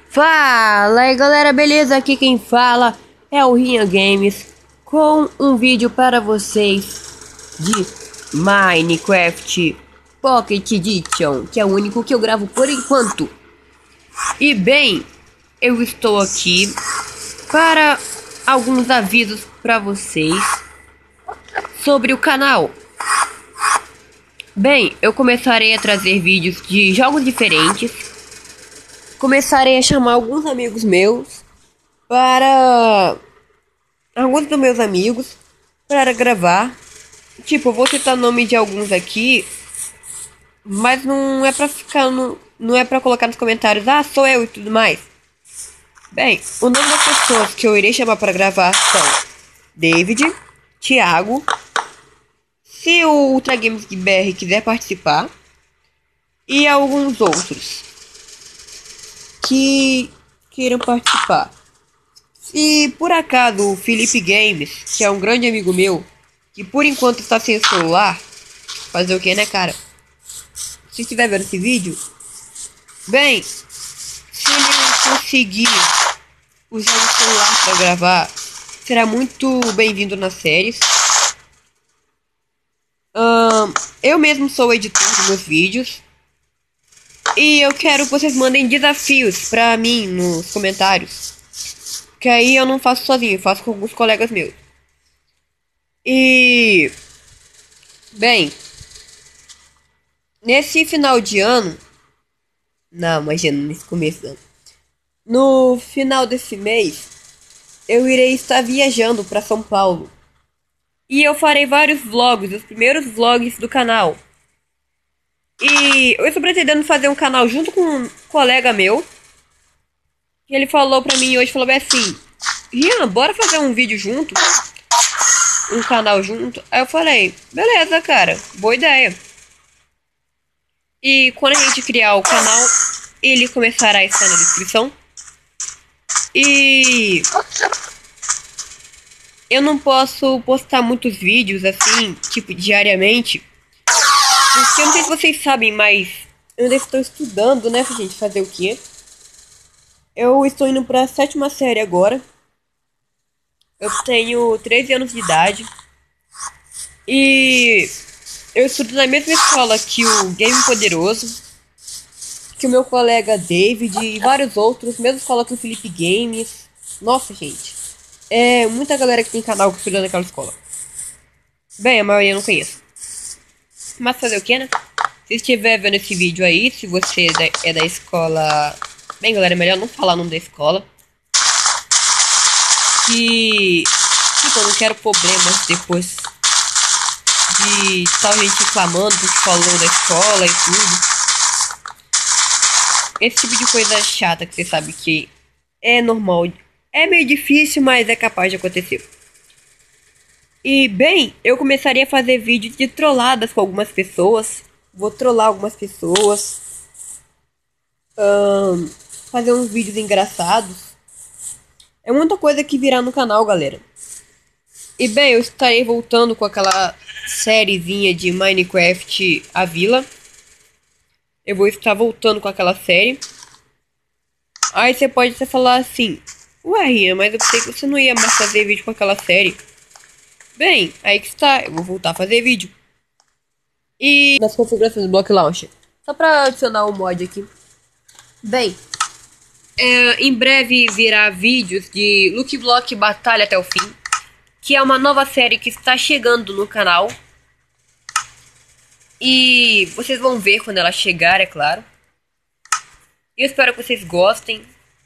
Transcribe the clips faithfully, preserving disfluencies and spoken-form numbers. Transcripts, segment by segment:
Fala aí galera, beleza? Aqui quem fala é o Rinha Games com um vídeo para vocês de Minecraft Pocket Edition, que é o único que eu gravo por enquanto. E bem, eu estou aqui para alguns avisos para vocês sobre o canal. Bem, eu começarei a trazer vídeos de jogos diferentes. Começarei a chamar alguns amigos meus para... Alguns dos meus amigos para gravar. Tipo, eu vou citar o nome de alguns aqui, mas não é pra ficar no... Não é pra colocar nos comentários, ah, sou eu e tudo mais. Bem, o nome das pessoas que eu irei chamar para gravar são David, Thiago, se o Ultra Games B R quiser participar, e alguns outros que queiram participar. Se por acaso o Felipe Games, que é um grande amigo meu, que por enquanto está sem celular, fazer o que, né, cara? Se estiver vendo esse vídeo, bem, se ele conseguir usar o celular para gravar, será muito bem-vindo nas séries. Um, eu mesmo sou o editor dos meus vídeos. E eu quero que vocês mandem desafios pra mim nos comentários. Que aí eu não faço sozinho, eu faço com alguns colegas meus. E... Bem... Nesse final de ano... Não, imagina, nesse começo do ano. No final desse mês... Eu irei estar viajando pra São Paulo. E eu farei vários vlogs, os primeiros vlogs do canal. E eu estou pretendendo fazer um canal junto com um colega meu. E ele falou pra mim hoje, falou bem assim, Rian, bora fazer um vídeo junto? Um canal junto? Aí eu falei, beleza, cara, boa ideia. E quando a gente criar o canal, ele começará a estar na descrição. E... eu não posso postar muitos vídeos assim, tipo, diariamente. Porque eu não sei se vocês sabem, mas eu ainda estou estudando, né, gente? Fazer o quê? Eu estou indo para a sétima série agora. Eu tenho treze anos de idade. E eu estudo na mesma escola que o Game Poderoso, que o meu colega David e vários outros. Mesma escola que o Felipe Games. Nossa, gente. É muita galera que tem canal que estuda naquela escola. Bem, a maioria eu não conheço. Mas fazer o que, né? Se estiver vendo esse vídeo aí, se você é da, é da escola... Bem, galera, é melhor não falar o nome da escola. Que... Tipo, eu não quero problemas depois de tal gente reclamando do que falou da escola e tudo. Esse tipo de coisa chata que você sabe que é normal. É meio difícil, mas é capaz de acontecer. E, bem, eu começaria a fazer vídeos de trolladas com algumas pessoas. Vou trollar algumas pessoas. Um, fazer uns vídeos engraçados. É muita coisa que virá no canal, galera. E, bem, eu estarei voltando com aquela sériezinha de Minecraft A Vila. Eu vou estar voltando com aquela série. Aí você pode até falar assim, ué, Rian, mas eu pensei que você não ia mais fazer vídeo com aquela série. Bem, aí que está, eu vou voltar a fazer vídeo. E nas configurações do Block Launcher, só pra adicionar um mod aqui. Bem, é, em breve virá vídeos de Lucky Block Batalha até o fim, que é uma nova série que está chegando no canal. E vocês vão ver quando ela chegar, é claro. Eu espero que vocês gostem.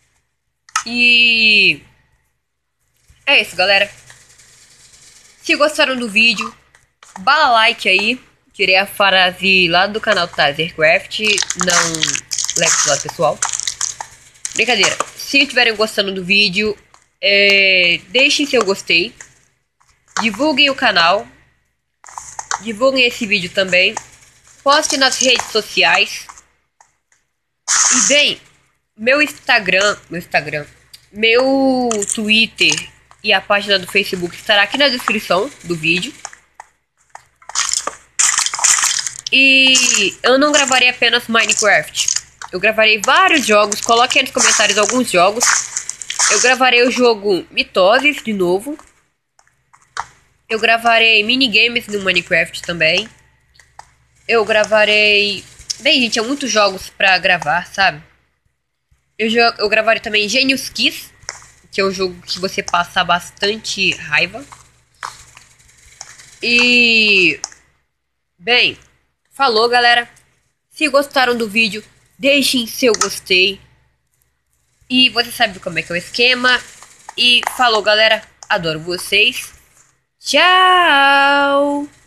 E é isso, galera. Se gostaram do vídeo, bala like aí. Tirei a frase lá do canal Tazercraft. Não leve pro lado pessoal. Brincadeira. Se estiverem gostando do vídeo, é, deixem seu gostei. Divulguem o canal. Divulguem esse vídeo também. Postem nas redes sociais. E bem, meu Instagram, meu Instagram, meu Twitter e a página do Facebook estará aqui na descrição do vídeo. E eu não gravarei apenas Minecraft. Eu gravarei vários jogos. Coloque aí nos comentários alguns jogos. Eu gravarei o jogo Mitoses de novo. Eu gravarei minigames no Minecraft também. Eu gravarei... Bem, gente, é muitos jogos pra gravar, sabe? Eu, eu gravarei também Genius Kiss, que é um jogo que você passa bastante raiva. E... Bem, falou, galera. Se gostaram do vídeo, deixem seu gostei. E você sabe como é que é o esquema. E falou, galera. Adoro vocês. Tchau!